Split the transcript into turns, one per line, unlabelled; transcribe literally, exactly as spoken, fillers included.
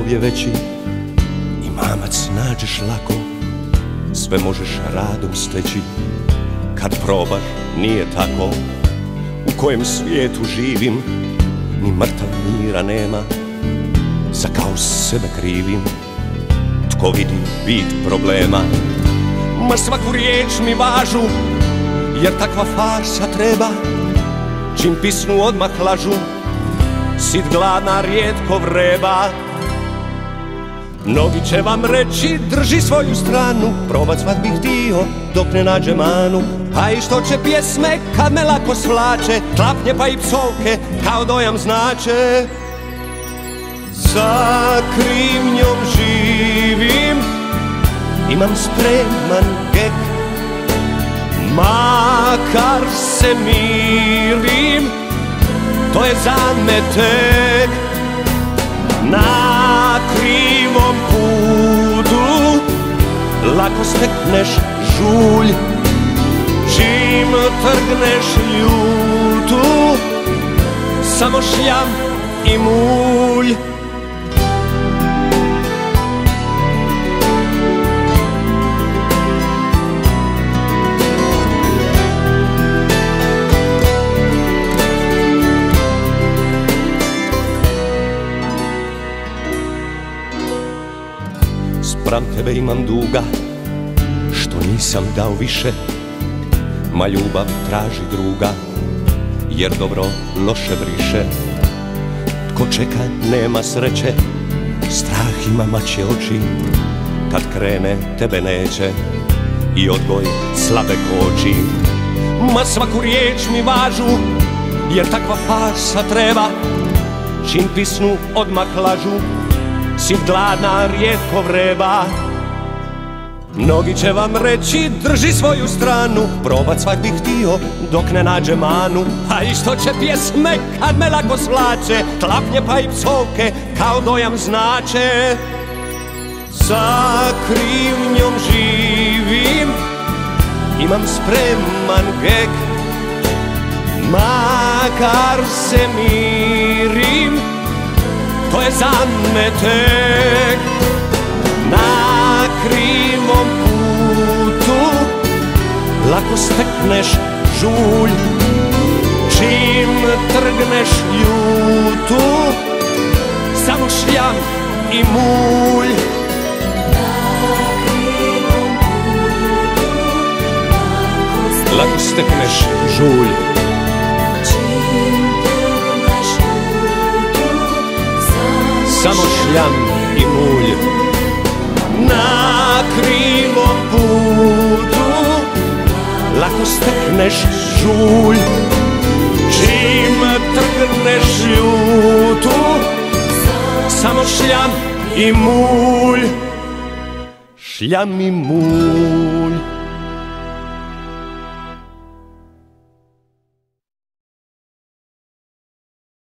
je veći i mamac nađeš lako, sve možeš radom steći. Kad probaš nije tako, u kojem svijetu živim, ni mrtav mira nema, za kao sebe krivim. Tko vidi bit problema, ma svaku riječ mi važu, jer takva farsa treba, čim pisnu odmah lažu, sit gladna rijetko vreba. Mnogi će vam reći drži svoju stranu, probat svat bih htio dok ne nađe manu. A i što će pjesme kad me lako svlače, tlapnje pa i psovke kao dojam znače. Za krivnjom živim, imam spreman gek, makar se mirim, to je zametek. Na krivom putu lako stekneš žulj, čim trgneš ljutu, samo šljam i mulj. Spram tebe imam duga, što nisam dao više, ma ljubav traži druga, jer dobro loše briše. Tko čeka nema sreće, strah ima mačje oči, kad krene tebe neće i odgoj slabe koči. Ma svaku riječ mi važu, jer takva farsa treba, čim pisnu odmah lažu, sit gladna rijetko vreba. Mnogi će vam reći drži svoju stranu, probat svak bih htio dok ne nađe manu. A i što će pjesme kad me lako svlače, tlapnje pa i psovke kao dojam znače. Za krivnjom živim, imam spreman gek, makar se mirim, to je zametek. Na krivom putu lako stekneš žulj, čim trgneš ljutu, samo šljam i mulj. Lako stekneš žulj, samo šljam i mulj. Na krivom putu lako stekneš žulj, čim trgneš ljutu, samo šljam i mulj. Šljam i mulj.